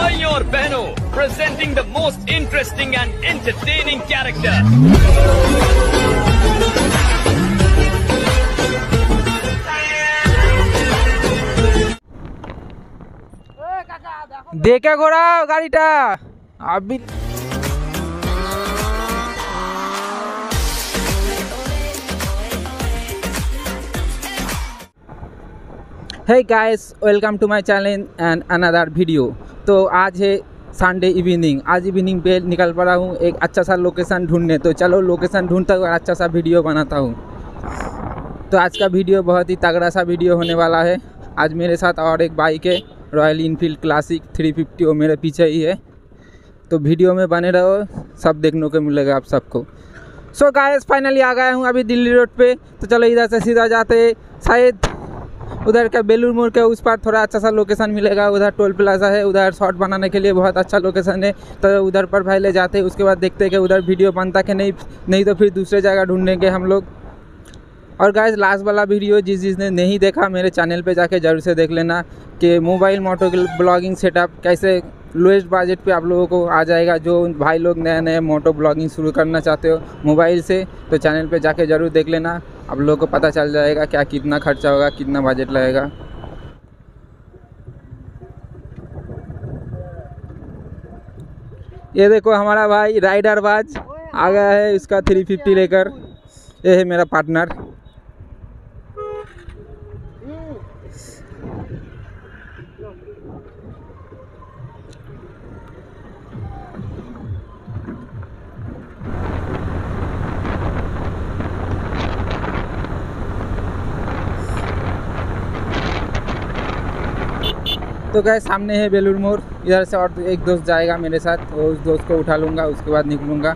भाइयों और बहनों, presenting the most interesting and entertaining character. দেখে ঘোরাও গাড়িটা আবি। Hey guys, welcome to my channel and another video. तो आज है संडे इवनिंग। आज इवनिंग पे निकल पड़ा हूँ एक अच्छा सा लोकेशन ढूंढने। तो चलो लोकेशन ढूंढता हूँ और अच्छा सा वीडियो बनाता हूँ। तो आज का वीडियो बहुत ही तगड़ा सा वीडियो होने वाला है। आज मेरे साथ और एक बाइक है, रॉयल इनफील्ड क्लासिक 350, वो मेरे पीछे ही है। तो वीडियो में बने रहो, सब देखने को मिलेगा आप सबको। सो गाइस, फाइनली आ गया हूँ अभी दिल्ली रोड पे। तो चलो इधर से सीधा जाते, शायद उधर का बेलूर मोड़ के उस पर थोड़ा अच्छा सा लोकेशन मिलेगा। उधर टोल प्लाजा है, उधर शॉट बनाने के लिए बहुत अच्छा लोकेशन है। तो उधर पर पहले जाते, उसके बाद देखते हैं कि उधर वीडियो बनता कि नहीं तो फिर दूसरे जगह ढूंढेंगे हम लोग। और गाइस, लास्ट वाला वीडियो जिसने नहीं देखा मेरे चैनल पे जाके ज़रूर से देख लेना कि मोबाइल मोटो ब्लॉगिंग सेटअप कैसे लोएस्ट बजट पे आप लोगों को आ जाएगा। जो भाई लोग नए नए मोटो ब्लॉगिंग शुरू करना चाहते हो मोबाइल से, तो चैनल पे जाके ज़रूर देख लेना। आप लोगों को पता चल जाएगा क्या कितना खर्चा होगा, कितना बजट लगेगा। ये देखो हमारा भाई राइडर बाज आ गया है, उसका 350 लेकर। ये है मेरा पार्टनर। तो गए सामने है बेलूर मोड़। इधर से और एक दोस्त जाएगा मेरे साथ, तो उस दोस्त को उठा लूँगा, उसके बाद निकलूँगा।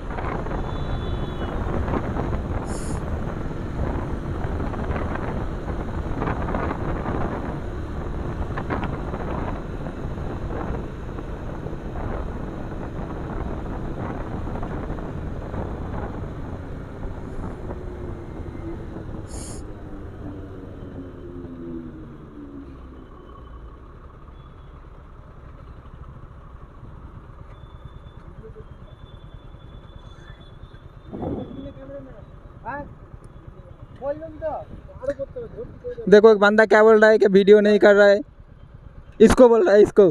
देखो एक बंदा क्या बोल रहा है कि वीडियो नहीं कर रहा है, इसको बोल रहा है, इसको।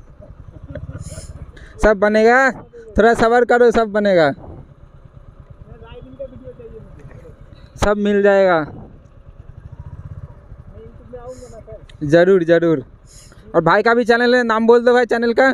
सब बनेगा, थोड़ा सब्र करो, सब बनेगा, सब मिल जाएगा। जरूर जरूर। और भाई का भी चैनल है, नाम बोल दो भाई चैनल का।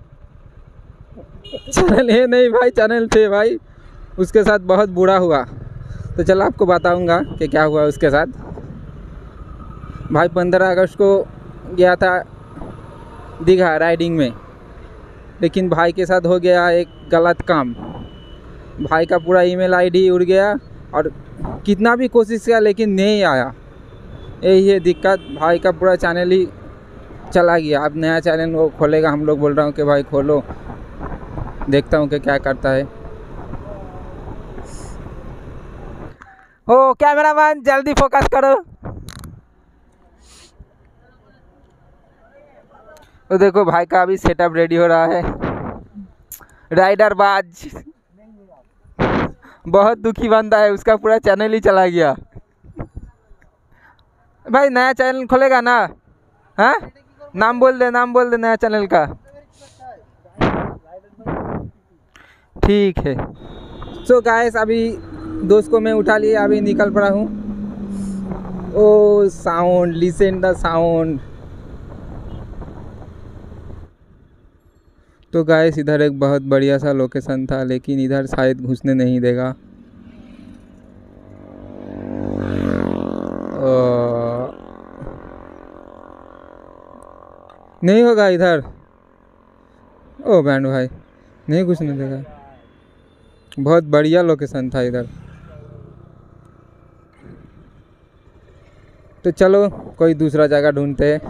चैनल है नहीं भाई, चैनल थे भाई, उसके साथ बहुत बुरा हुआ। तो चलो आपको बताऊंगा कि क्या हुआ उसके साथ। भाई 15 अगस्त को गया था दीघा राइडिंग में, लेकिन भाई के साथ हो गया एक गलत काम। भाई का पूरा ईमेल आईडी उड़ गया और कितना भी कोशिश किया लेकिन नहीं आया। यही है दिक्कत, भाई का पूरा चैनल ही चला गया। अब नया चैनल वो खोलेगा, हम लोग बोल रहा हूँ कि भाई खोलो, देखता हूँ कि क्या करता है। ओ कैमरामैन जल्दी फोकस करो। तो देखो भाई का अभी सेटअप रेडी हो रहा है। राइडर बाज बहुत दुखी बंदा है, उसका पूरा चैनल ही चला गया। भाई नया चैनल खोलेगा ना? हाँ, नाम बोल दे, नाम बोल दे नया चैनल का। ठीक है। सो गाइस, अभी दोस्त को मैं उठा लिया, अभी निकल पड़ा हूँ। Oh sound, listen the sound. तो गाइस, इधर एक बहुत बढ़िया सा लोकेशन था, लेकिन इधर शायद घुसने नहीं देगा। नहीं होगा इधर। ओ बैंड भाई, नहीं घुसने देगा। बहुत बढ़िया लोकेशन था इधर। तो चलो कोई दूसरा जगह ढूंढते हैं।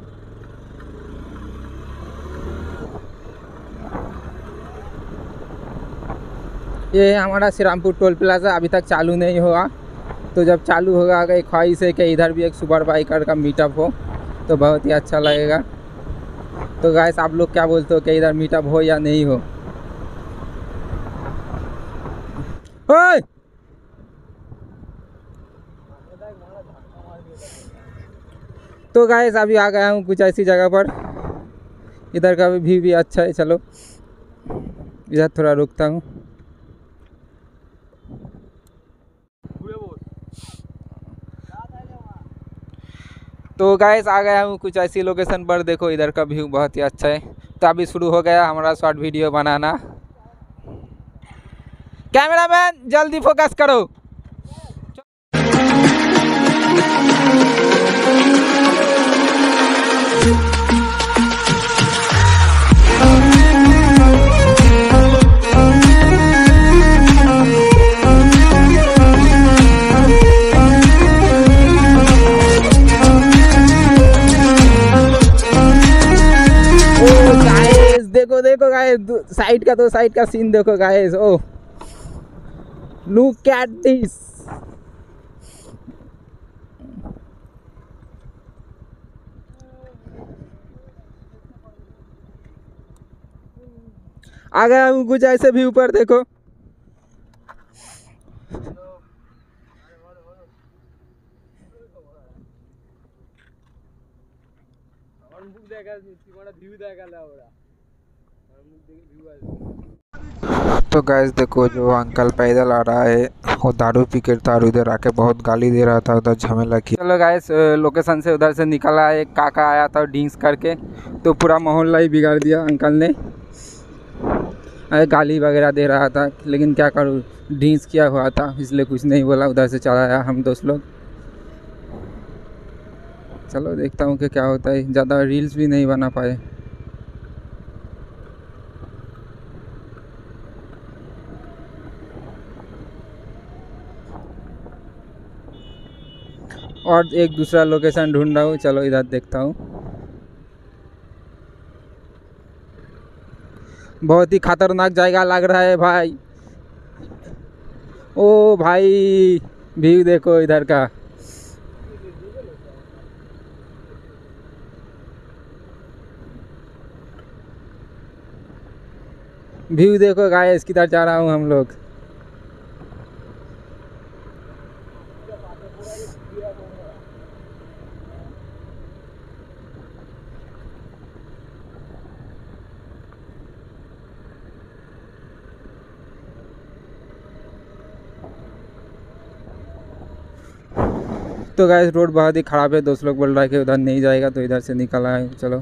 ये है हमारा श्री रामपुर टोल प्लाजा, अभी तक चालू नहीं हुआ। तो जब चालू होगा, एक ख्वाहिश है कि इधर भी एक सुपर बाइकर का मीटअप हो तो बहुत ही अच्छा लगेगा। तो गाइस आप लोग क्या बोलते हो कि इधर मीटअप हो या नहीं हो? ओए! तो गाइस अभी आ गया हूँ कुछ ऐसी जगह पर, इधर का व्यू भी अच्छा है। चलो इधर थोड़ा रुकता हूँ। तो गाइस आ गया हूँ कुछ ऐसी लोकेशन पर, देखो इधर का व्यू बहुत ही अच्छा है। तो अभी शुरू हो गया हमारा शॉर्ट वीडियो बनाना। कैमरामैन जल्दी फोकस करो। देखो देखो गाइस साइड का सीन देखो guys. Oh look at this. आ गया हूँ कुछ ऐसे भी ऊपर देखो। तो गाइस देखो जो अंकल पैदल आ रहा है वो दारू पी के था और इधर आके बहुत गाली दे रहा था, उधर झमेला किया। चलो गाइस लोकेशन से उधर से निकला, एक काका आया था ड्रिंक्स करके, तो पूरा मोहल्ला ही बिगाड़ दिया अंकल ने। अरे गाली वगैरह दे रहा था, लेकिन क्या करूँ ड्रिंक्स किया हुआ था इसलिए कुछ नहीं बोला। उधर से चला आया हम दोस्त लोग। चलो देखता हूँ कि क्या होता है। ज़्यादा रील्स भी नहीं बना पाए। और एक दूसरा लोकेशन ढूंढ रहा हूँ। चलो इधर देखता हूँ। बहुत ही खतरनाक जगह लग रहा है भाई। ओ भाई व्यू देखो इधर का। व्यू देखो गाइस किधर जा रहा हूँ हम लोग। तो गाइस रोड बहुत ही ख़राब है। दोस्त लोग बोल रहा है कि उधर नहीं जाएगा, तो इधर से निकल आए। चलो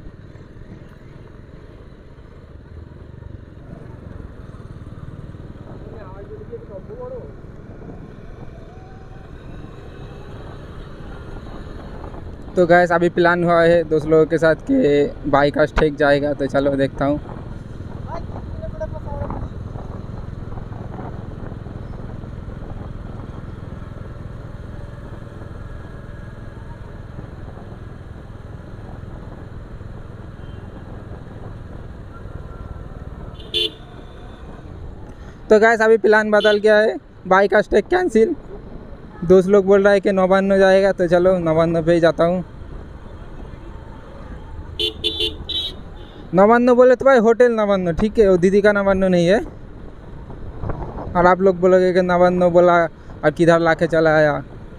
तो गाइस अभी प्लान हुआ है दोस्त लोगों के साथ कि बाइक का ठेक जाएगा, तो चलो देखता हूँ। तो गाइस अभी प्लान बदल गया है, बाइक का स्टेक कैंसिल। दोस्त लोग बोल रहा है कि नवान्न जाएगा, तो चलो नवान्न पे ही जाता हूँ। नवान्न बोले तो भाई होटल नवान्न ठीक है, वो दीदी का नवान्न नहीं है। और आप लोग बोलोगे कि नवान्न बोला और किधर लाके चला आया।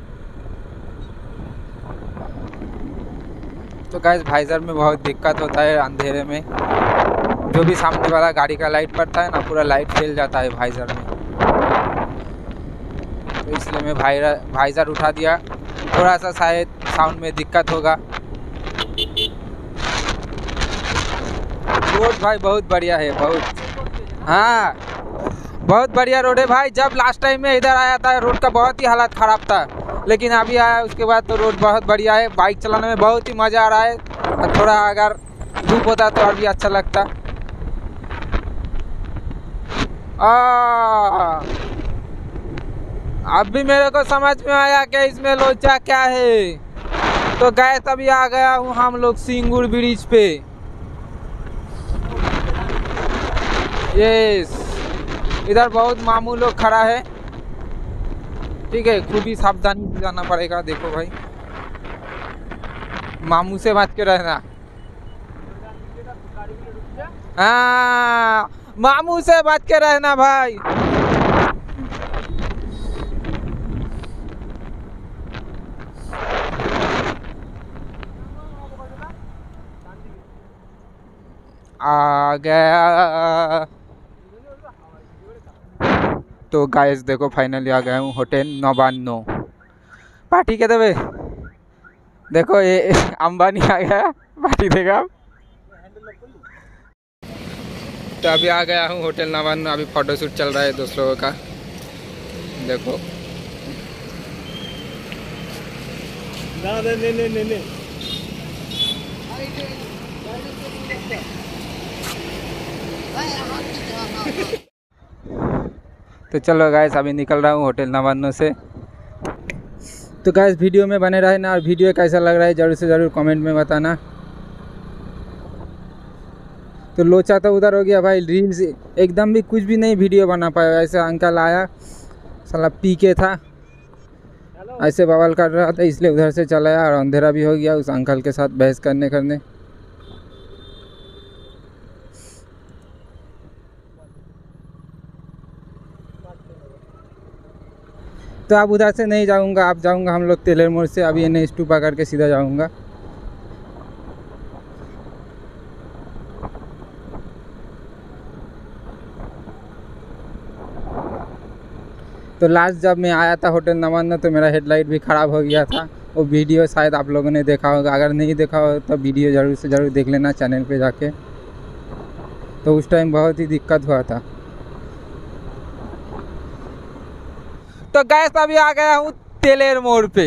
तो गाइस भाईजर में बहुत दिक्कत होता है अंधेरे में। जो भी सामने वाला गाड़ी का लाइट पड़ता है ना, पूरा लाइट फेल जाता है भाईजर में। तो इसलिए मैं भाईजर उठा दिया। थोड़ा सा शायद साउंड में दिक्कत होगा। रोड भाई बहुत बढ़िया है, बहुत। हाँ बहुत बढ़िया रोड है भाई। जब लास्ट टाइम में इधर आया था रोड का बहुत ही हालत ख़राब था, लेकिन अभी आया उसके बाद तो रोड बहुत बढ़िया है। बाइक चलाने में बहुत ही मज़ा आ रहा है। और थोड़ा अगर धूप होता तो और भी अच्छा लगता। अब भी मेरे को समझ में आया कि इसमें लोचा क्या है। तो गए तभी आ गया हूँ हम लोग सिंगुर ब्रिज पे। यस इधर बहुत मामू लोग खड़ा है, ठीक है। खूब ही सावधानी से जाना पड़ेगा। देखो भाई मामू से बच के रहना। हाँ, मामू से बच के रहना भाई। आ गया। तो गाइस देखो फाइनली आ गया हूँ होटल 99। पार्टी के देवे देखो ये अंबानी आ गया, पार्टी देगा। तो अभी आ गया हूँ होटल 99। अभी फोटोशूट चल रहा है दोस्त लोगों का, देखो। नहीं। तो चलो गाइस अभी निकल रहा हूँ होटल 99 से। तो गाइस वीडियो में बने रहना, और वीडियो कैसा लग रहा है ज़रूर से ज़रूर कमेंट में बताना। तो लोचा तो उधर हो गया भाई, रील्स एकदम भी कुछ भी नहीं वीडियो बना पाया। ऐसे अंकल आया, साला पी के था, ऐसे बवाल कर रहा था, इसलिए उधर से चला आया। और अंधेरा भी हो गया उस अंकल के साथ बहस करने। तो अब उधर से नहीं जाऊंगा, अब जाऊंगा हम लोग तेलेर मोड़ से। अभी NH2 पकड़ के सीधा जाऊंगा। तो लास्ट जब मैं आया था होटल 99 तो मेरा हेडलाइट भी ख़राब हो गया था। वो वीडियो शायद आप लोगों ने देखा होगा, अगर नहीं देखा हो तो वीडियो ज़रूर से ज़रूर देख लेना चैनल पे जाके। तो उस टाइम बहुत ही दिक्कत हुआ था। तो गैस अभी आ गया हूँ तेलेर मोड़ पे।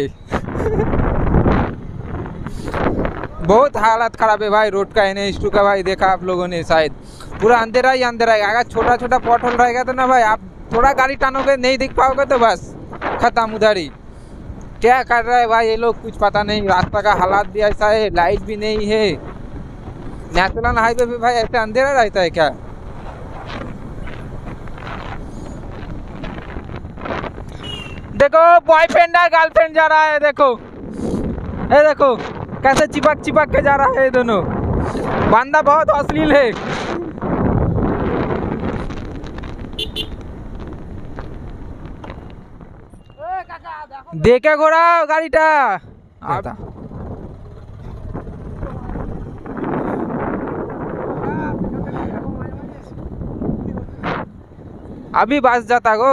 बहुत हालत ख़राब है भाई रोड का, NH2 का भाई। देखा आप लोगों ने शायद, पूरा अंधेरा ही अंधेरा है। अगर छोटा छोटा पॉट होल रहेगा तो ना भाई, आप थोड़ा गाड़ी टानोगे नहीं दिख पाओगे तो बस ख़त्म उधर ही। क्या कर रहा है भाई ये लोग कुछ पता नहीं। रास्ता का हालात भी ऐसा है, लाइट भी नहीं है। नेशनल हाईवे पे भाई ऐसे अंधेरा रहता है क्या? देखो बॉयफ्रेंड है गर्लफ्रेंड जा रहा है, देखो ये देखो कैसे चिपक के जा रहा है ये दोनों। बंदा बहुत अश्लील है। देखे घोड़ा गाड़ीटा अभी बस जाता गो।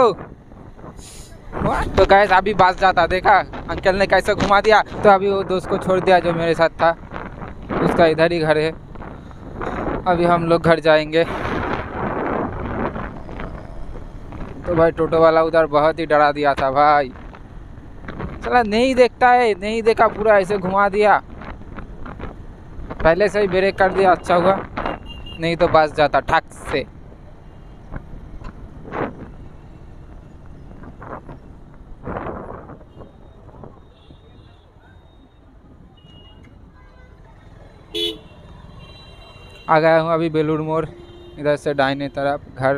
तो गैस अभी बस जाता, देखा अंकल ने कैसे घुमा दिया। तो अभी वो दोस्त को छोड़ दिया जो मेरे साथ था, उसका इधर ही घर है। अभी हम लोग घर जाएंगे। तो भाई टोटो वाला उधर बहुत ही डरा दिया था भाई, चला नहीं देखता है, नहीं देखा, पूरा ऐसे घुमा दिया। पहले से ही ब्रेक कर दिया, अच्छा हुआ, नहीं तो बस जाता ठक से। आ गया हूँ अभी बेलूर मोड़, इधर से दाहिने तरफ घर।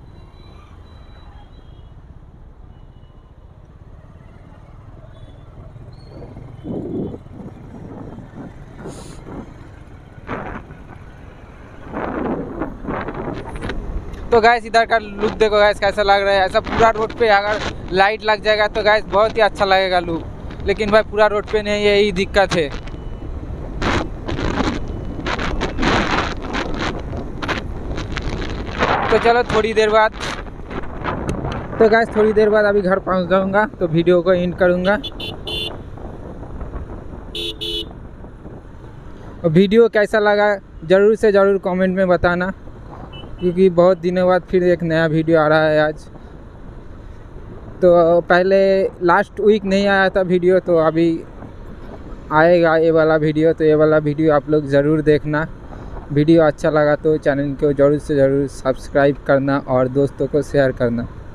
तो गैस इधर का लुक देखो गैस कैसा लग रहा है। ऐसा पूरा रोड पे अगर लाइट लग जाएगा तो गैस बहुत ही अच्छा लगेगा लुक, लेकिन भाई पूरा रोड पे नहीं, यही दिक्कत है। तो चलो थोड़ी देर बाद, तो गैस थोड़ी देर बाद अभी घर पहुंच जाऊंगा, तो वीडियो को एंड करूंगा। और वीडियो कैसा लगा ज़रूर से ज़रूर कमेंट में बताना, क्योंकि बहुत दिनों बाद फिर एक नया वीडियो आ रहा है आज। तो पहले लास्ट वीक नहीं आया था वीडियो, तो अभी आएगा ये वाला वीडियो। तो ये वाला वीडियो आप लोग ज़रूर देखना। वीडियो अच्छा लगा तो चैनल को ज़रूर से ज़रूर सब्सक्राइब करना और दोस्तों को शेयर करना।